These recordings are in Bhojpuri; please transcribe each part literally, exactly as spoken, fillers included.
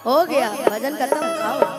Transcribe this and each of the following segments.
हो गया भजन खत्म। खाओ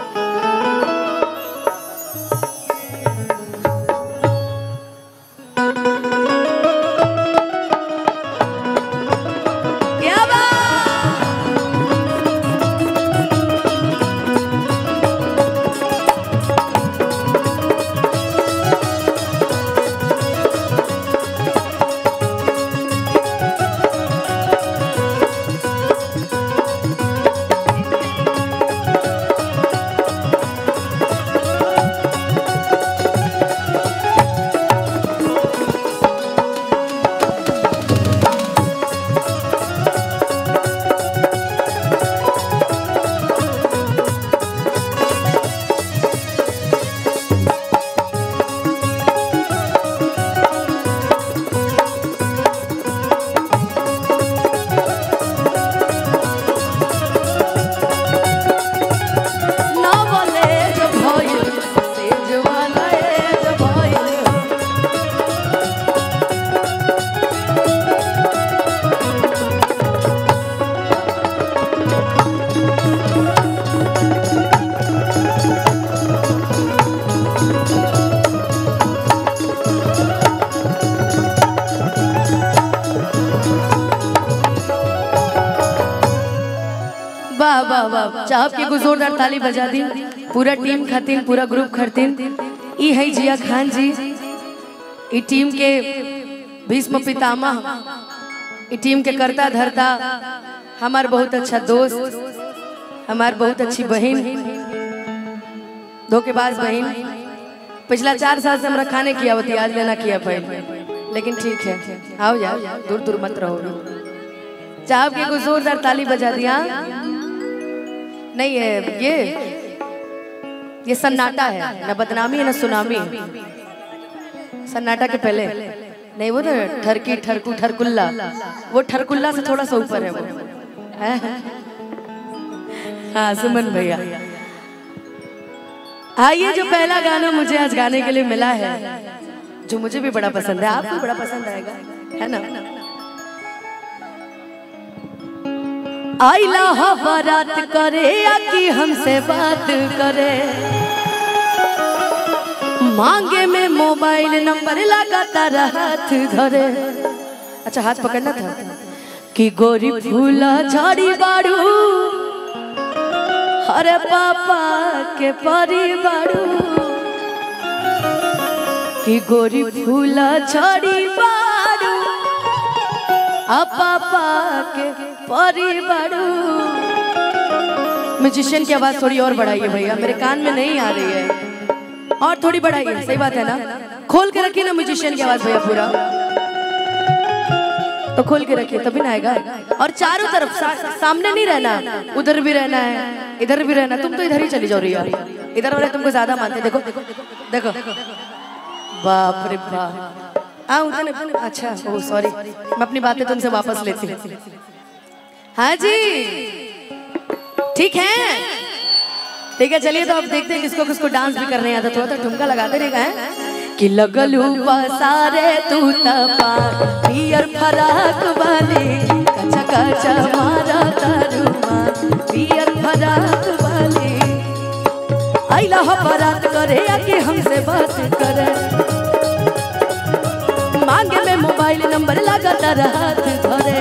चाहब के जोरदार ताली बजा दी पूरा टीम खातिन पूरा ग्रुप खातिन। ई है जिया खान जी, ई टीम के भीष्म पितामह, ई टीम के करता धरता, हमार बहुत अच्छा दोस्त, हमार बहुत अच्छी बहन, धोखेबाज बहन। पिछला चार साल से हमरा खाने किया होती, आज लेना किया पहले, लेकिन ठीक है आओ यार दूर दूर मत रहो। चाहब के जोरदार ताली बजा दिया। नहीं है ये ये सन्नाटा है, न बदनामी है न सुनामी। सन्नाटा के पहले नहीं, वो तो ठरकी ठरकू ठरकुल्ला, वो ठरकुल्ला से थोड़ा सा ऊपर है वो है? हाँ सुमन भैया। आइए जो पहला गाना मुझे आज गाने के लिए मिला है, जो मुझे भी बड़ा पसंद है, आपको बड़ा पसंद आएगा, है ना? आइला हो बारात करे या कि हमसे बात करे, मांगे में मोबाइल नंबर लगातार हाथ धरे। अच्छा हाथ पकड़ना था कि गोरी फूला झाड़ी बाड़ू, अरे पापा के परी बाड़ू, कि गोरी फूला झाड़ी बाड़ू आ पापा के परी बाड़ू। म्यूजिशियन की आवाज थोड़ी और बढ़ाइए भैया, मेरे कान में नहीं आ रही है, और थोड़ी बढ़ाइए। सही बात है ना? खोल के रखिए ना म्यूजिशियन की आवाज भैया, पूरा तो खोल के रखिए तभी ना आएगा। और चारों तरफ सा, सामने नहीं रहना, उधर भी रहना है, इधर भी रहना। तुम तो इधर ही चली जाओ रही यार, इधर वाले तुमको ज्यादा मानते। देखो देखो, बाप रे बाप। आ उधर, अच्छा ओ सॉरी, मैं अपनी बातें तुमसे वापस लेती हूँ। हाँ जी ठीक है, ठीक है चलिए। तो अब देखते हैं किसको किसको डांस भी करने आता, थोड़ा सा ठुमका लगाते रहेगा है कि लगलू सारे तू तपा पियर फराक वाली, कचा कचा मारा तारुमा पियर फराक वाली। आइला हो बारात करे या कि हमसे बात करे, मांगे में मोबाइल नंबर लगातार हाथ धरे।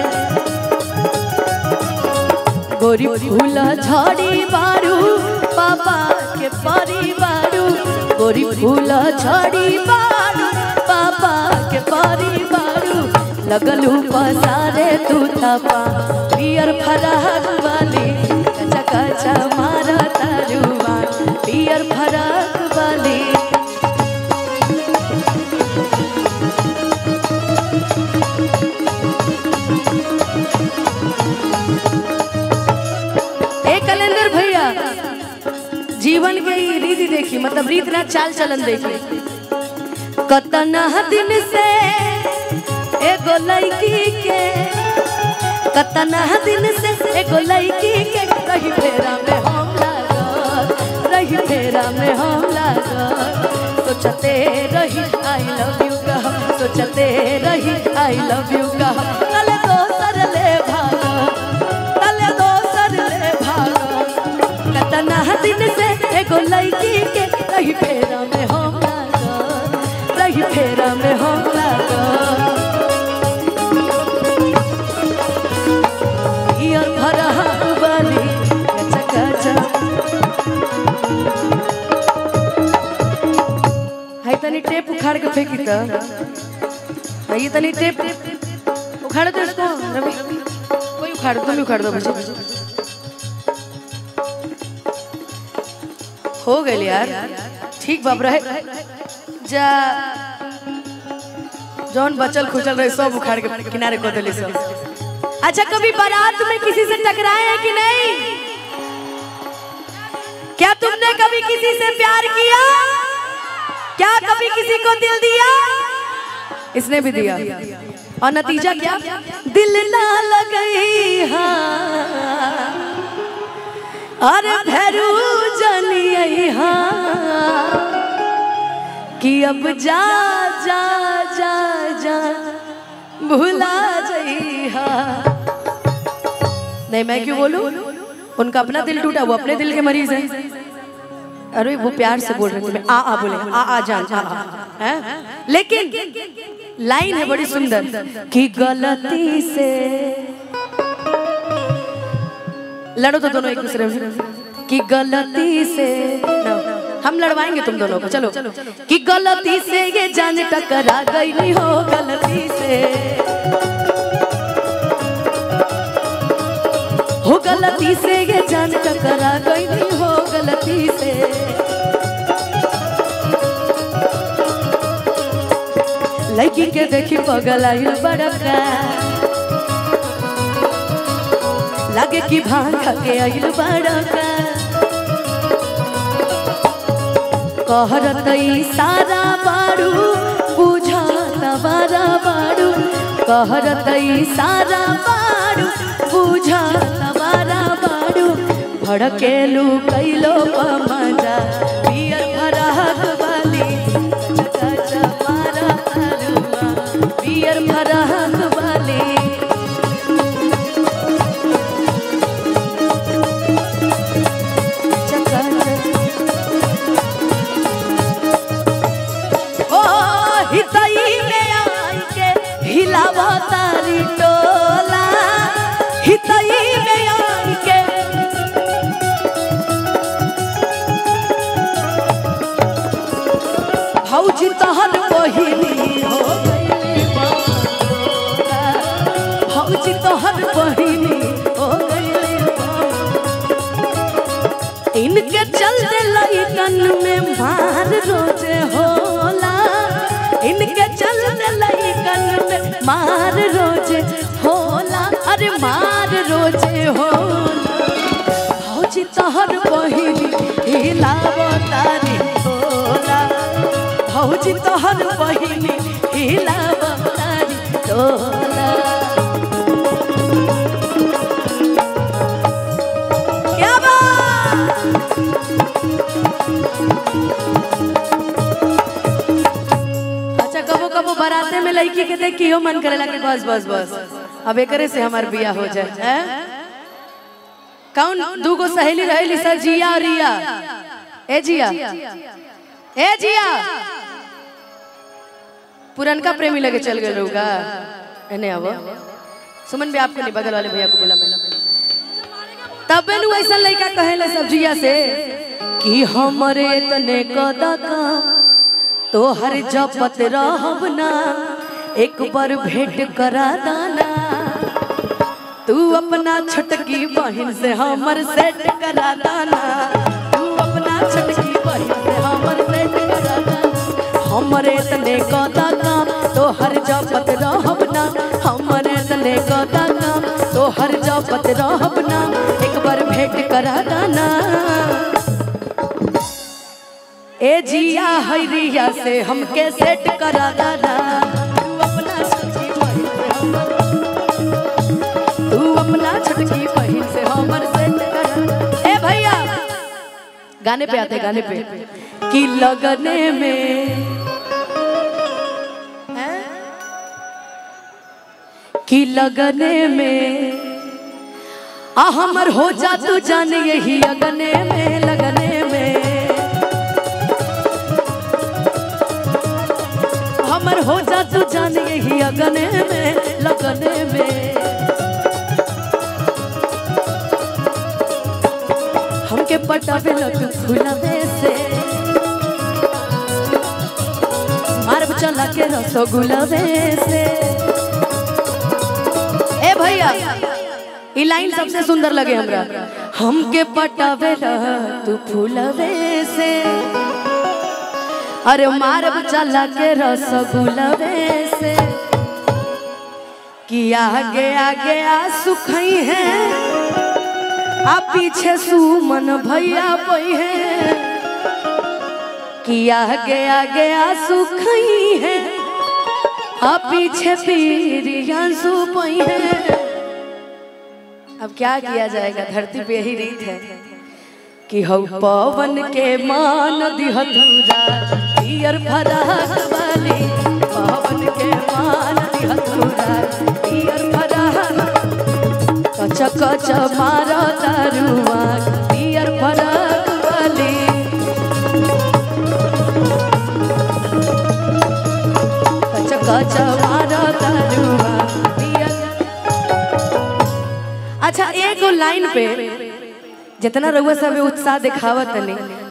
गोरी फूला झाड़ी बारू पापा के परी बारू, गोरी फूला झाड़ी बारू पापा के परी बारू। लगलू पसारे तू तपा पियर फराक वाली, कचा कचा मारा तारुमा पियर फराक वाली। जीवन के रीति देखी, मतलब रीत ना चाल चलन देखी। कतना दिन से एगो लड़की के, कतना दिन से एगो लड़की के रही फेरा में हम लागल, रही फेरा में हम लागल। सोचते रही आई लव यू कह, सोचते रही आई लव यू कह। तले दोसर ले भागो, तले दोसर ले भागो, उखाड़ के फेंकी तो ये तनी टेप उखाड़ दो इसको रवि, कोई उखाड़ तुम उखाड़ दो बच्चे। हो गए यार, ठीक बाप रहे जा जौन बचल खुचल रहे सब उखाड़ के किनारे को दिली सब। अच्छा कभी बारात में किसी से टकराए हैं कि नहीं? क्या तुमने कभी किसी से प्यार किया? क्या कभी किसी को दिल दिया? इसने भी दिया और नतीजा क्या? दिल ना लगई हाँ अरे भैरू जनिए हाँ कि अब जा जा जा जा भुला जाई हाँ। नहीं मैं क्यों बोलूं, उनका अपना दिल टूटा, वो अपने दिल के मरीज हैं। अरे वो प्यार से बोल रहे थे, आ आ बोले आ आ जान आ हैं, लेकिन लाइन है बड़ी सुंदर कि गलती से लड़ो तो दोनों एक दूसरे से कि गलती से हम लड़वाएंगे तुम दोनों को। चलो कि गलती से ये जान टकरा गई नहीं हो, गलती से हो, गलती से ये जान टकरा गई नहीं हो, गलती से लड़की के देखी पगल आई बड़का, लगे कि भांग के आई बड़का, कहरत सारा बाड़ू बुझाता बारा बाड़ू, कहरत सारा बाड़ू बुझाता बारा बाड़ू, भड़केलू कैलो मजा पियर फराक वाली चचा मारा तारुआ पियर फराक वाली। हिलावा तारी टोला हितई में आई के, भौजी तहर बहिनी हो गई बाबा, भौजी तहर बहिनी हो गई, इनके चलते लइकन में मार रोजे होला, इनके चलते लइकन में मार रोजे होला, अरे मार रोजे होला, भौजी तहर बहिनी हिलावो तारी टोला, भौजी तहर बहिनी हिलावो तारी टोला। क्या बात? अच्छा कबो कबो बाराते में लड़की के देख कियो मन करेला कि बस बस बस अब एकरे से हमार बिया हो जाए हैं। कौन दूगो सहेली रहेली सर जिया और रिया, ए जिया ए जिया पुरनका प्रेमी लगे चल गए लोग एने अब सुमन भी आपको नहीं, बगल वाले भैया को बोला मैंने, तब नु ऐसा लड़का कहेला सब जिया से कि हमरे तने कदा का तो हर जपत रहब ना, एक बार भेंट करा दाना, तू अपना छोटकी बहन से हमर सेट करा दाना, तू अपना छोटकी बहन से हमर सेट करा दाना, हमरे तने कदा काम तो हर जपत रहब ना, हमरे तने कदा काम तो हर जपत रहब ना, एक बार भेंट करा दाना। ए जिया हरिया से हमके सेट करा दाना, तू अपना छोटकी बहन से हमर, तू अपना छोटकी बहन से हमर सेट करा। ए भैया गाने पे आते गाने पे कि लगने में कि लगने में आ हमर हो जा तू जान यही अगने में, लगने में हमर हो जा तू जान यही अगने में, लगने में हमके पटावे लग फुलावे से, मार चला के रसगुल्ला से। ए भैया ये लाइन सबसे सुंदर लगे हमरा। हमके पटावे तू फूलवे से, अरे मार चला के रसगुल्लवे से। कि आगे आगे आ सुखई है आ पीछे सुमन भैया पई है। कि आगे आगे आ सुखई है आ पीछे पीरिया सुपई है। अब क्या किया जाएगा, धरती पे यही रीत है कि हौ पवन के मान दिहतुरा पियर फराक वाली। पवन के मान दिहतुरा पियर फराक, कच कच मारा तारुआ पियर फराक वाली। कच कच मारा तारुआ पियर। अच्छा एगो लाइन पे जितना रउआ सब उत्साह दिखावत नहीं